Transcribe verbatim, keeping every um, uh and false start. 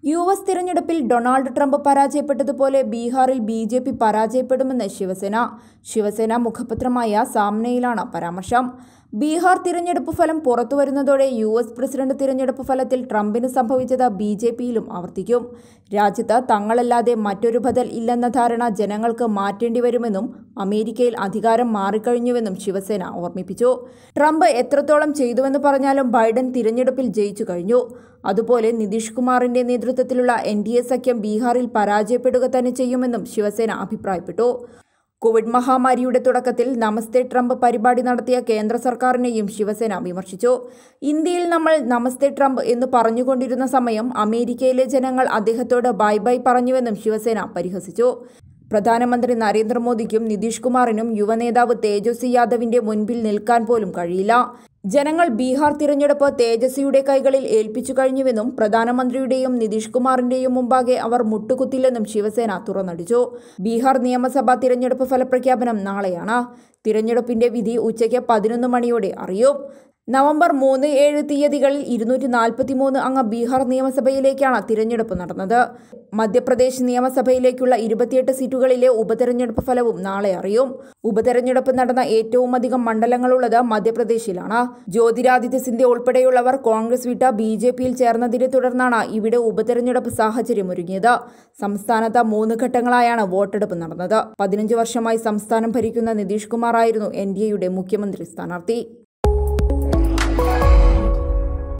U S തിരഞ്ഞെടുപ്പിൽ Donald Trump പരാജയപ്പെട്ടതുപോലെ ബീഹാറിൽ ബി ജെ പി പരാജയപ്പെടുമെന്ന് ശിവസേന. ശിവസേന മുഖപത്രമായ സാമ്നയിലാണ് പരാമർശം. ബീഹാർ തിരഞ്ഞെടുപ്പ് ഫലം പുറത്തുവരുന്നതോടെ യു എസ് പ്രസിഡന്റ് തിരഞ്ഞെടുപ്പ് ഫലത്തിൽ ട്രംപിന് സംഭവിച്ചത് ബി ജെ പിയിലും ആവർത്തിക്കും. രാജ്യത്ത് തങ്ങളല്ലാതെ മറ്റൊരു ബദൽ ഇല്ലെന്ന ധാരണ ജനങ്ങൾക്ക് മാറ്റേണ്ടി വരുമെന്നും അമേരിക്കയിൽ അധികാരം മാറിക്കഴിഞ്ഞുവെന്നും ശിവസേന ഓർമ്മിപ്പിച്ചു. ട്രംപ് എത്രത്തോളം ചെയ്തുവെന്ന് പറഞ്ഞാലും ബൈഡൻ തിരഞ്ഞെടുപ്പിൽ ജയിച്ചു കഴിഞ്ഞു. അതുപോലെ നിതീഷ് കുമാറിന്റെ നേതൃത്വത്തിലുള്ള എൻ ഡി എ സഖ്യം ബീഹാറിൽ പരാജയപ്പെടുക തന്നെ ചെയ്യുമെന്നും ശിവസേന അഭിപ്രായപ്പെട്ടു. കോവിഡ് മഹാമാരിയുടെ തുടക്കത്തിൽ നമസ്തേ ട്രംപ് പരിപാടി നടത്തിയ കേന്ദ്ര സർക്കാരിനെയും ശിവസേന വിമർശിച്ചു. ഇന്ത്യയിൽ നമ്മൾ നമസ്തേ ട്രംപ് എന്ന് പറഞ്ഞുകൊണ്ടിരുന്ന സമയം അമേരിക്കയിലെ ജനങ്ങൾ അദ്ദേഹത്തോട് ബൈ ബൈ പറഞ്ഞുവെന്നും ശിവസേന പരിഹസിച്ചു. പ്രധാനമന്ത്രി നരേന്ദ്രമോദിക്കും നിതീഷ് കുമാറിനും യുവനേതാവ് തേജസ്വി യാദവിന്റെ മുൻപിൽ നിൽക്കാൻ പോലും കഴിയില്ല. ജനങ്ങൾ ബീഹാർ തിരഞ്ഞെടുപ്പ് തേജസ്വിയുടെ കൈകളിൽ ഏൽപ്പിച്ചു കഴിഞ്ഞുവെന്നും പ്രധാനമന്ത്രിയുടെയും നിതീഷ് കുമാറിന്റെയും മുമ്പാകെ അവർ മുട്ടുകുത്തില്ലെന്നും ശിവസേന തുറന്നടിച്ചു. ബീഹാർ നിയമസഭാ തിരഞ്ഞെടുപ്പ് ഫലപ്രഖ്യാപനം നാളെയാണ്. തിരഞ്ഞെടുപ്പിന്റെ വിധി ഉച്ചയ്ക്ക് പതിനൊന്ന് മണിയോടെ അറിയും. നവംബർ മൂന്ന് ഏഴ് തീയതികളിൽ ഇരുന്നൂറ്റി നാൽപ്പത്തി മൂന്ന് അംഗ ബീഹാർ നിയമസഭയിലേക്കാണ് തിരഞ്ഞെടുപ്പ് നടന്നത്. മധ്യപ്രദേശ് നിയമസഭയിലേക്കുള്ള ഇരുപത്തിയെട്ട് സീറ്റുകളിലെ ഉപതെരഞ്ഞെടുപ്പ് ഫലവും നാളെ അറിയും. ഉപതെരഞ്ഞെടുപ്പ് നടന്ന ഏറ്റവുമധികം മണ്ഡലങ്ങളുള്ളത് മധ്യപ്രദേശിലാണ്. ജ്യോതിരാദിത്യ സിന്ധ്യ ഉൾപ്പെടെയുള്ളവർ കോൺഗ്രസ് വിട്ട ബി ജെ പിയിൽ ചേർന്നതിനെ തുടർന്നാണ് ഇവിടെ ഉപതെരഞ്ഞെടുപ്പ് സാഹചര്യമൊരുങ്ങിയത്. സംസ്ഥാനത്ത് മൂന്ന് ഘട്ടങ്ങളായാണ് വോട്ടെടുപ്പ് നടന്നത്. പതിനഞ്ച് വർഷമായി സംസ്ഥാനം ഭരിക്കുന്ന നിതീഷ് കുമാർ ആയിരുന്നു എൻ ഡി എയുടെ മുഖ്യമന്ത്രി സ്ഥാനാർത്ഥി.